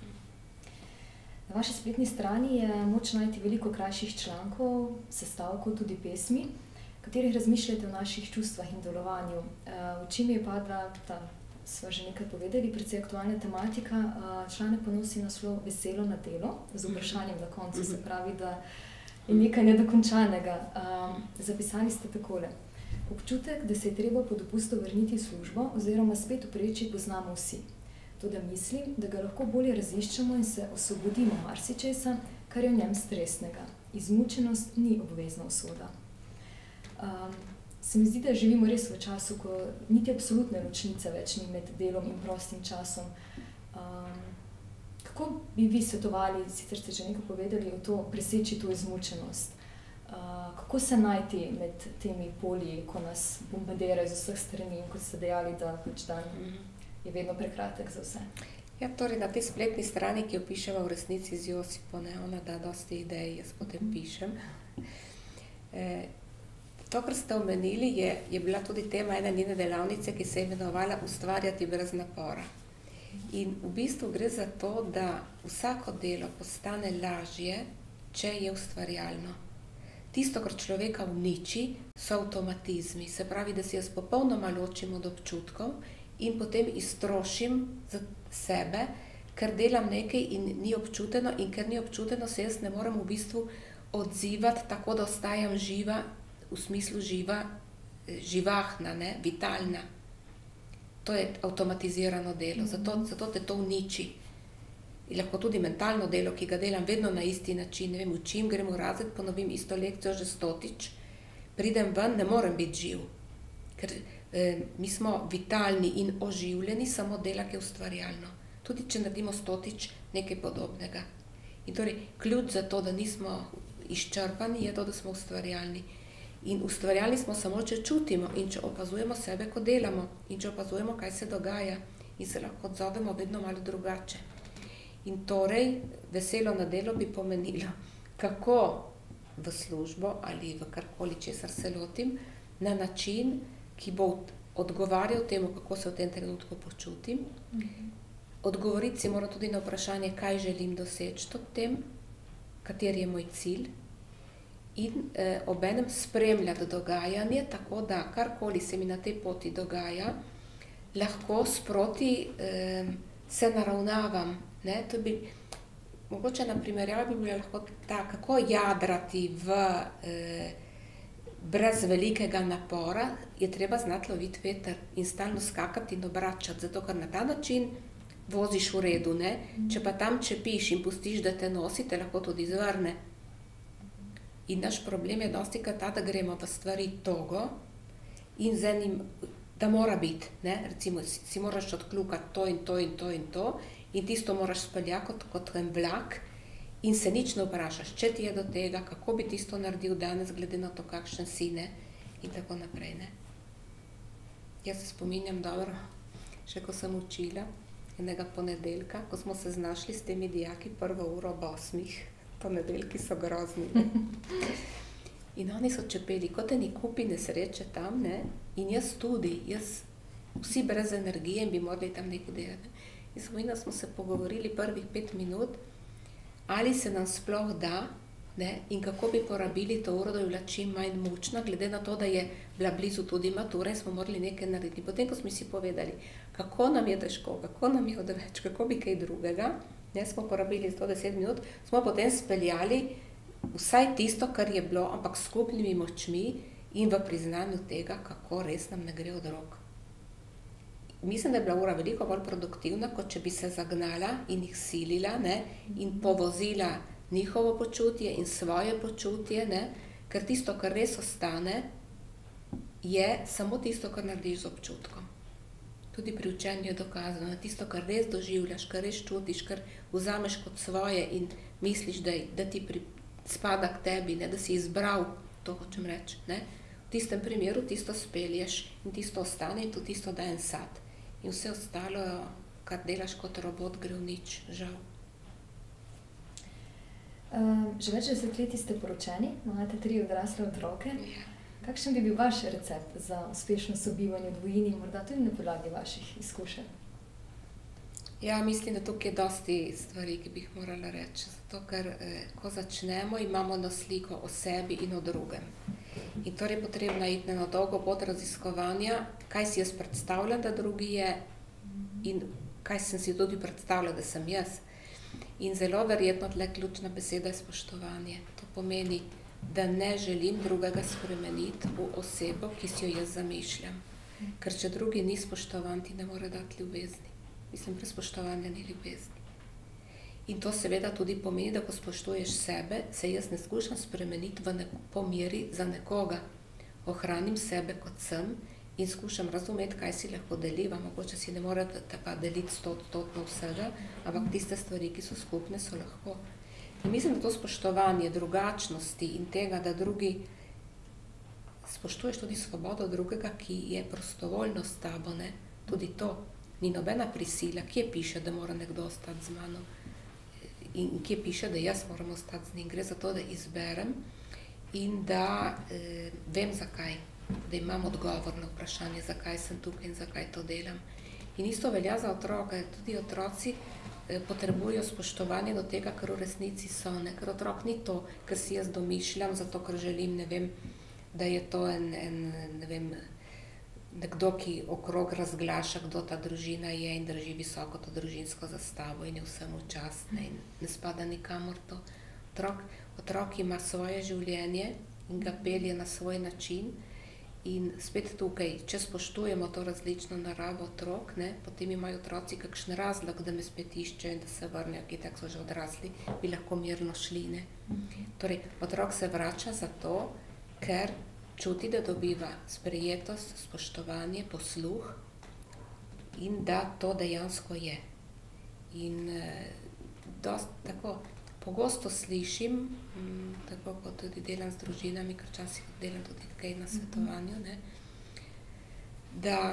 Speaker 1: Na vaši spletni strani je moč najti veliko krajših člankov, sestavkov, tudi pesmi, v katerih razmišljate o naših čustvah in delovanju. V čem je padla, ta, sva že nekaj povedali, precej aktualna tematika, članek pa nosi naslov Veselo na delo, z vprašanjem na koncu, se pravi, da je nekaj nedokončanega. Zapisali ste takole. Občutek, da se je treba po dopustu vrniti v službo oziroma spet vpreči, poznamo vsi. Toda mislim, da ga lahko bolje raziščemo in se osvobodimo marsičesa, kar je v njem stresnega. Izmučenost ni obvezna usoda. Um, se mi zdi, da živimo res v času, ko niti absolutne ločnice več ni med delom in prostim časom. Um, kako bi vi svetovali, sicer ste že nekaj povedali, o to preseči to izmučenost? Uh, kako se najti med temi polji, ko nas bombardirajo z vseh strani in kot ste dejali, da pač dan je vedno prekratek za vse?
Speaker 2: Ja, torej na tej spletni strani, ki jo piševa v resnici z Josipo, ne, ona da dosti idej, jaz potem pišem. E, to, kar ste omenili, je, je bila tudi tema ene njene delavnice, ki se je imenovala Ustvarjati brez napora. In v bistvu gre za to, da vsako delo postane lažje, če je ustvarjalno. Tisto, kar človeka uniči, so avtomatizmi. Se pravi, da si jaz popolnoma ločim od občutkov in potem iztrošim za sebe, ker delam nekaj in ni občuteno, in ker ni občuteno, se jaz ne morem v bistvu odzivati tako, da ostajam živa, v smislu živa, živahna, ne, vitalna. To je avtomatizirano delo, zato, zato te to uniči. In lahko tudi mentalno delo, ki ga delam vedno na isti način, ne vem, učim, grem v razred, ponovim isto lekcijo že stotič, pridem ven, ne morem biti živ. Ker eh, mi smo vitalni in oživljeni, samo dela, ki je ustvarjalno. Tudi če naredimo stotič nekaj podobnega. In torej, ključ za to, da nismo izčrpani, je to, da smo ustvarjalni. In ustvarjalni smo samo, če čutimo in če opazujemo sebe, ko delamo, in če opazujemo, kaj se dogaja, in se lahko odzovemo vedno malo drugače. In torej, veselo na delo bi pomenilo, kako v službo ali v karkoli, česar se lotim, na način, ki bo odgovarjal temu, kako se v tem trenutku počutim. Odgovoriti si moram tudi na vprašanje, kaj želim doseči ob tem, kateri je moj cilj, in eh, obenem spremljati dogajanje, tako da karkoli se mi na tej poti dogaja, lahko sproti eh, se naravnavam. Ne, to bi, mogoče na primerjava bi bila lahko ta, kako jadrati v, eh, brez velikega napora, je treba znati loviti veter in stalno skakati in obračati, zato ker na ta način voziš v redu, ne? Če pa tam čepiš in pustiš, da te nosi, te lahko tudi zvrne. In naš problem je dostikrat ta, da gremo v stvari togo in z enim, da mora biti, ne? Recimo si, si moraš odkljukati to in to in to in to, in tisto moraš speljati kot, kot en vlak in se nič ne vprašaš, če ti je do tega, kako bi tisto naredil danes, glede na to, kakšen si, ne, in tako naprej, ne. Jaz se spominjam dobro, še ko sem učila, enega ponedeljka, ko smo se znašli s temi dijaki prvo uro ob osmih, ponedeljki so grozni, ne. In oni so čepeli, kot eni kupi nesreče tam, ne, in jaz tudi, jaz, vsi brez energije in bi morali tam nekaj delati. In smo, smo se pogovorili prvih pet minut, ali se nam sploh da, ne, in kako bi porabili to uro, da je bila čim manj mučna, glede na to, da je bila blizu tudi matura in smo morali nekaj narediti. Potem, ko smo si povedali, kako nam je težko, kako nam je odveč, kako bi kaj drugega, ne, smo porabili sto deset minut, smo potem speljali vsaj tisto, kar je bilo, ampak s skupnimi močmi in v priznanju tega, kako res nam ne gre od rok. Mislim, da je bila ura veliko bolj produktivna, kot če bi se zagnala in jih silila, ne, in povozila njihovo počutje in svoje počutje, ne, ker tisto, kar res ostane, je samo tisto, kar narediš z občutkom. Tudi pri učenju je dokazano, tisto, kar res doživljaš, kar res čutiš, kar vzameš kot svoje in misliš, da, da ti pri, spada k tebi, ne, da si izbral, to hočem reči, ne. V tistem primeru tisto spelješ in tisto ostane in tudi tisto da en sad. In vse ostalo, kar delaš kot robot, gre v nič, žal.
Speaker 1: Uh, že več desetletij ste poročeni, imate tri odrasle otroke.
Speaker 2: Ja.
Speaker 1: Kakšen bi bil vaš recept za uspešno sobivanje v dvojini, morda tudi na podlagi vaših izkušenj?
Speaker 2: Ja, mislim, da tukaj je dosti stvari, ki bi jih morala reči. Zato, ker eh, ko začnemo, imamo na sliko o sebi in o drugem. In torej je potrebno iti na dolgo pot raziskovanja, kaj si jaz predstavljam, da drugi je, in kaj sem si tudi predstavljala, da sem jaz. In zelo verjetno tle ključna beseda je spoštovanje. To pomeni da ne želim drugega spremeniti v osebo, ki si jo jaz zamišljam. Ker če drugi ni spoštovan, ti ne more dati ljubezni. Mislim, brez spoštovanja ni ljubezni. In to seveda tudi pomeni, da ko spoštuješ sebe, se jaz ne skušam spremeniti v neko, po meri za nekoga. Ohranim sebe kot sem in skušam razumeti, kaj si lahko deliva. Mogoče si ne morate pa deliti stotodstotno vsega, ampak tiste stvari, ki so skupne, so lahko. In mislim, da to spoštovanje drugačnosti in tega, da drugi spoštuješ tudi svobodo drugega, ki je prostovoljno s tabo, ne? Tudi to. Ni nobena prisila, kje piše, da mora nekdo ostati z mano. In kje piše, da jaz moram ostati z njim. Gre za to, da izberem in da eh, vem zakaj, da imam odgovor na vprašanje, zakaj sem tukaj in zakaj to delam. In isto velja za otroka, tudi otroci eh, potrebujejo spoštovanje do tega, kar v resnici so, ne? Ker otrok ni to, ker si jaz domišljam, zato ker želim, ne vem, da je to en, en ne vem, nekdo, ki okrog razglaša, kdo ta družina je in drži visoko to družinsko zastavo in je vsemu častne in ne spada nikamor to. Otrok, otrok ima svoje življenje in ga pelje na svoj način in spet tukaj, če spoštujemo to različno naravo otrok, ne, potem imajo otroci kakšen razlog, da me spet iščejo in da se vrnejo, ki tako so že odrasli, bi lahko mirno šli, ne. Torej, otrok se vrača zato, ker čuti, da dobiva sprejetost, spoštovanje, posluh in da to dejansko je. In eh, dost, tako, pogosto slišim, m, tako kot tudi delam z družinami, ker včasih delam tudi kaj na svetovanju, ne, da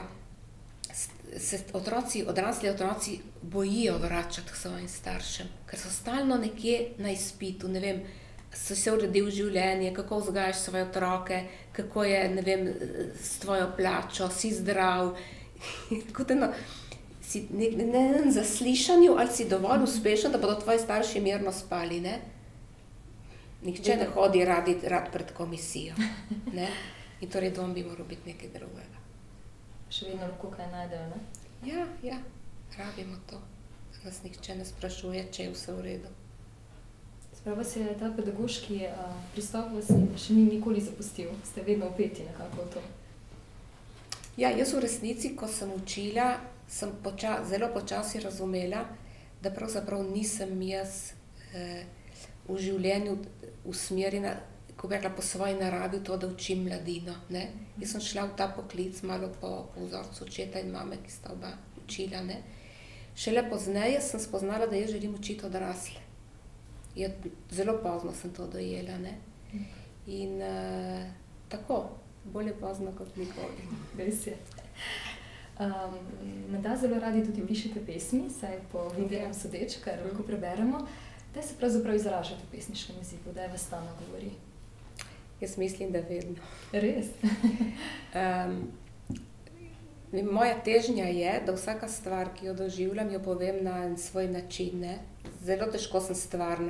Speaker 2: se otroci, odrasli otroci bojijo vračati k svojim staršem, ker so stalno nekje na izpitu, ne vem, so se uredil življenje, kako vzgajaš svoje otroke, kako je, ne vem, s tvojo plačo, si zdrav. Kot eno, si ne, ne, ne zaslišanju, ali si dovolj uspešen, da bodo tvoji starši mirno spali, ne? Nihče ne hodi radi, rad pred komisijo, ne? In torej dom bi moral biti nekaj drugega.
Speaker 1: Še vedno lahko kaj najdejo, ne?
Speaker 2: Ja, ja, rabimo to. Nas nihče ne sprašuje, če je vse v redu.
Speaker 1: Sprava se je ta pedagoški uh, pristop vas še ni nikoli zapustil. Ste vedno vpeti nekako v to.
Speaker 2: Ja, jaz v resnici, ko sem učila, sem poča, zelo počasi razumela, da pravzaprav nisem jaz eh, v življenju usmerjena, ko bi rekla, po svoji naravi to, da učim mladino, ne. Jaz sem šla v ta poklic malo po, po vzorcu očeta in mame, ki sta oba učila, ne. Šele pozneje sem spoznala, da jaz želim učiti odrasle. Je, zelo pozno sem to dojela, ne. In uh, tako, bolje pozno kot nikoli.
Speaker 1: Res je. Um, Menda zelo radi tudi pišete pesmi, saj po videom sodeč, kar lahko preberemo. Kdaj se pravzaprav izražate v pesniškem jeziku? Kdaj vas stalno govori?
Speaker 2: Jaz mislim, da vedno.
Speaker 1: Res?
Speaker 2: um, moja težnja je, da vsaka stvar, ki jo doživljam, jo povem na svoj način, ne. Zelo težko sem stvarna.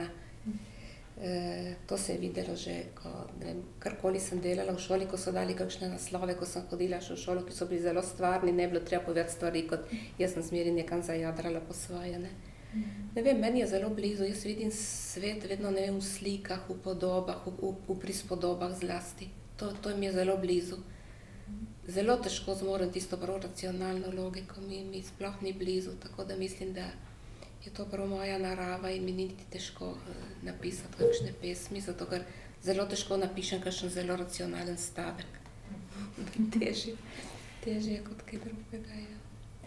Speaker 2: E, to se je videlo že, ko, ne vem, karkoli sem delala v šoli, ko so dali kakšne naslove, ko sem hodila še v šolo, ki so bili zelo stvarni, ne bilo treba povedati stvari, kot jaz sem zmeri nekam zajadrala po svoje, ne. Ne vem, meni je zelo blizu, jaz vidim svet vedno, ne vem, v slikah, v podobah, v, v, v prispodobah zlasti. To, to mi je zelo blizu. Zelo težko zmorem tisto prav racionalno logiko, mi, mi sploh ni blizu, tako da mislim, da je to prav moja narava in mi ni niti težko uh, napisati kakšne pesmi, zato ker zelo težko napišem kakšen zelo racionalen stavek. Težje, težje kot kaj drugega, ja.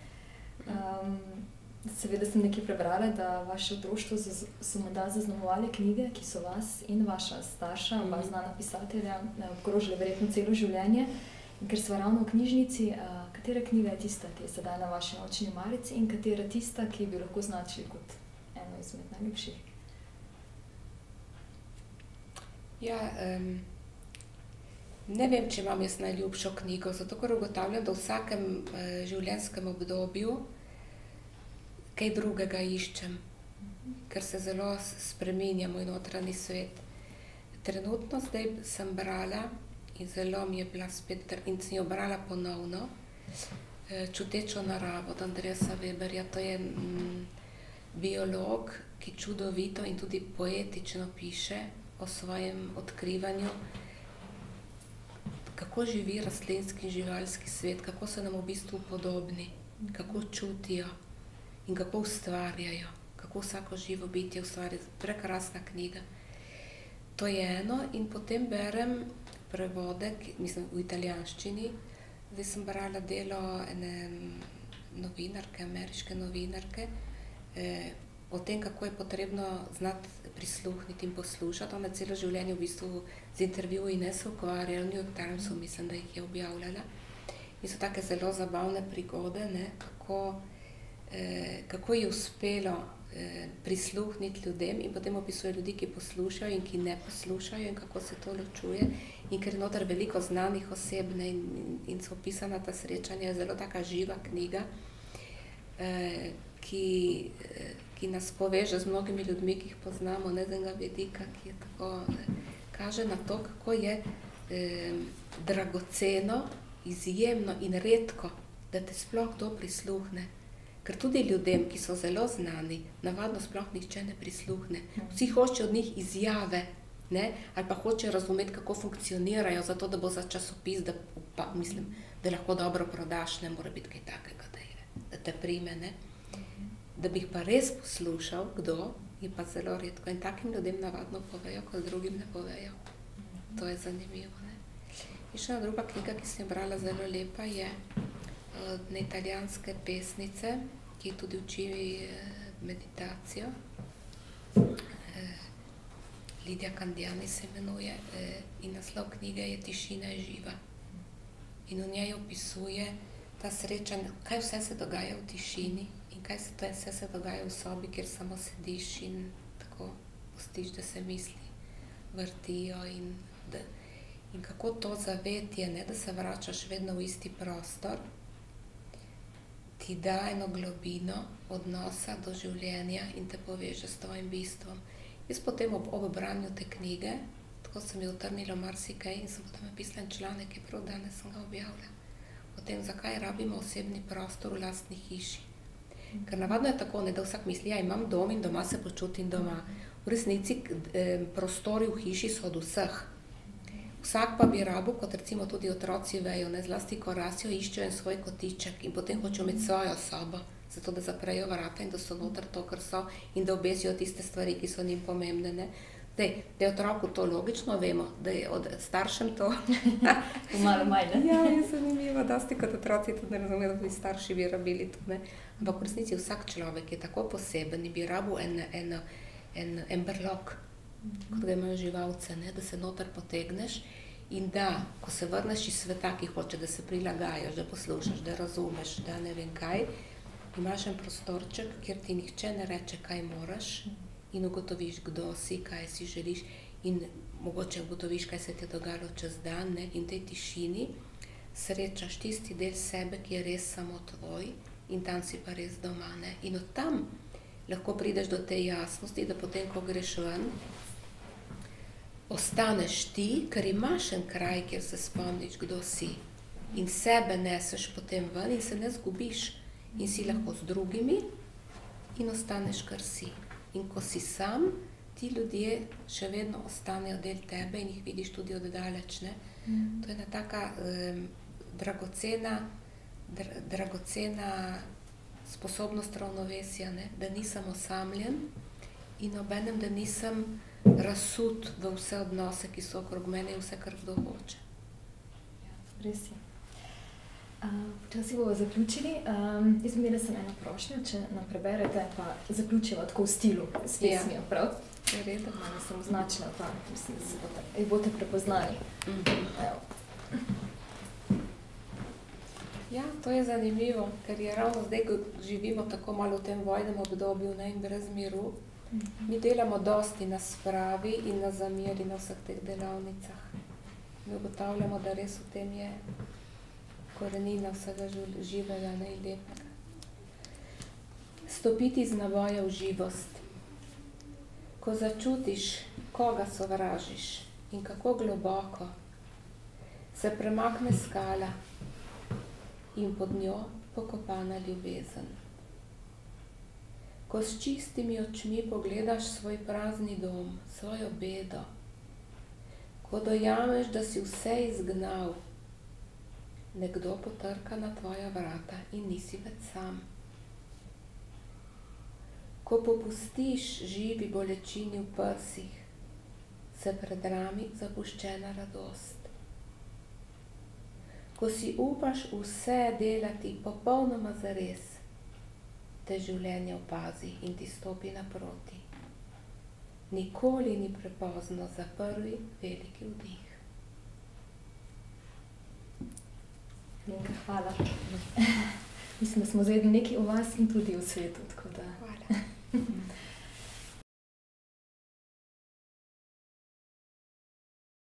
Speaker 1: Um, seveda sem nekaj prebrala, da vaše otroštvo so morda zaznamovale knjige, ki so vas in vaša starša, oba znana pisatelja, obkrožile verjetno celo življenje. In ker sva ravno v knjižnici, uh, katera knjiga je tista, ki je sedaj na vaši nočni omarici in katera tista, ki bi lahko označili kot eno izmed najljubših?
Speaker 2: Ja, um, ne vem, če imam jaz najljubšo knjigo, zato ker ugotavljam, da v vsakem uh, življenjskem obdobju kaj drugega iščem, ker se zelo spreminja moj notranji svet. Trenutno zdaj sem brala in zelo mi je bila spet, in sem jo brala ponovno, Čutečo naravo od Andreasa Weberja. To je mm, biolog, ki čudovito in tudi poetično piše o svojem odkrivanju, kako živi rastlinski in živalski svet, kako so nam v bistvu podobni, kako čutijo in kako ustvarjajo, kako vsako živo bitje ustvarja. Prekrasna knjiga. To je eno in potem berem prevode, mislim, v italijanščini. Zdaj sem brala delo ene novinarke, ameriške novinarke, eh, o tem, kako je potrebno znati prisluhniti in poslušati. Ona celo življenje v bistvu z intervjuji ne se ukvarja, v New York Timesu mislim, da jih je objavljala. In so take zelo zabavne prigode, ne, kako, eh, kako je uspelo eh, prisluhniti ljudem in potem opisuje ljudi, ki poslušajo in ki ne poslušajo in kako se to ločuje. In ker je noter veliko znanih oseb, ne, in, in so opisana ta srečanja, je zelo taka živa knjiga, eh, ki, eh, ki nas poveže z mnogimi ljudmi, ki jih poznamo, ne z enega vidika, ki je tako, eh, kaže na to, kako je eh, dragoceno, izjemno in redko, da te sploh kdo prisluhne. Ker tudi ljudem, ki so zelo znani, navadno sploh nihče ne prisluhne. Vsi hoče od njih izjave, ne? Ali pa hoče razumeti, kako funkcionirajo, zato da bo za časopis, da, pa, mislim, da lahko dobro prodaš, ne mora biti kaj takega, da, je, da te prime, ne? Da bi jih pa res poslušal, kdo, je pa zelo redko. In takim ljudem navadno povejo, ko drugim ne povejo. To je zanimivo, ne? In še ena druga knjiga, ki sem brala zelo lepa, je od ne italijanske pesnice, ki tudi uči meditacijo. Lidija Candiani se imenuje in naslov knjige je Tišina je živa. In v njej opisuje ta srečanj, kaj vse se dogaja v tišini in kaj se, vse se dogaja v sobi, kjer samo sediš in tako pustiš, da se misli vrtijo in, da, in kako to zavetje, ne, da se vračaš vedno v isti prostor, ti da eno globino odnosa do življenja in te poveže s tvojim bistvom. Jaz potem ob, ob branju te knjige, tako sem jo utrnila marsikaj in sem potem napisala en članek, ki prav danes sem ga objavila, o tem, zakaj rabimo osebni prostor v lastni hiši. Ker navadno je tako, ne, da vsak misli, ja, imam dom in doma se počutim doma. V resnici eh, prostori v hiši so od vseh. Vsak pa bi rabil, kot recimo tudi otroci vejo, ne, zlasti ko rasijo, iščejo en svoj kotiček in potem hočejo imeti svojo sobo, zato da zaprejo vrata in da so noter to, kar so in da obesijo tiste stvari, ki so njim pomembne, ne. Dej, da je otroku to logično, vemo, da je od staršem to
Speaker 1: malo manj, ne?
Speaker 2: Ja, je zanimivo, dosti kot otroci tudi ne razumejo, da bi starši bi rabili to, ne. Ampak v resnici vsak človek je tako poseben in bi rabil en, en, en, en brlog, kot ga imajo živalce, ne, da se noter potegneš in da, ko se vrneš iz sveta, ki hoče, da se prilagajaš, da poslušaš, da razumeš, da ne vem kaj, imaš en prostorček, kjer ti nihče ne reče, kaj moraš in ugotoviš, kdo si, kaj si želiš in mogoče ugotoviš, kaj se ti je dogajalo čez dan, ne, in v tej tišini srečaš tisti del sebe, ki je res samo tvoj in tam si pa res doma, ne. In od tam lahko prideš do te jasnosti, da potem, ko greš ven, ostaneš ti, ker imaš en kraj, kjer se spomniš, kdo si. In sebe neseš potem ven in se ne zgubiš. In si lahko z drugimi in ostaneš, kar si. In ko si sam, ti ljudje še vedno ostanejo del tebe in jih vidiš tudi oddaleč, ne. Mm. To je ena taka um, dragocena, dra, dragocena sposobnost ravnovesja, ne, da nisem osamljen in obenem, da nisem razsut v vse odnose, ki so okrog mene in vse, kar kdo hoče.
Speaker 1: Ja, res je. Počasi bomo zaključili. Um, jaz bi imela sem eno prošnjo, če nam preberete, pa zaključiva tako v stilu s pesmijo, prav?
Speaker 2: Je redo.
Speaker 1: Malo sem označila, pa mislim, da se bote, bote prepoznali. Mm-hmm. Evo.
Speaker 2: Ja, to je zanimivo, ker je ravno zdaj, ko živimo tako malo v tem vojnem obdobju, ne, in brez miru, mm-hmm. mi delamo dosti na spravi in na zameri na vseh teh delavnicah. Mi ugotavljamo, da res v tem je korenina vsega živega, ne, in lepega. Stopiti z navoja v živost. Ko začutiš, koga sovražiš in kako globoko, se premakne skala in pod njo pokopana ljubezen. Ko s čistimi očmi pogledaš svoj prazni dom, svojo bedo, Ko dojameš, da si vse izgnal, nekdo potrka na tvoja vrata in nisi več sam. Ko popustiš živi bolečini v prsih, se predrami zapuščena radost. Ko si upaš vse delati popolnoma zares, te življenje opazi in ti stopi naproti. Nikoli ni prepozno za prvi veliki vdih.
Speaker 1: Lenka, hvala. Mislim, da smo zvedeli nekaj o vas in tudi o svetu, tako da...
Speaker 2: Hvala.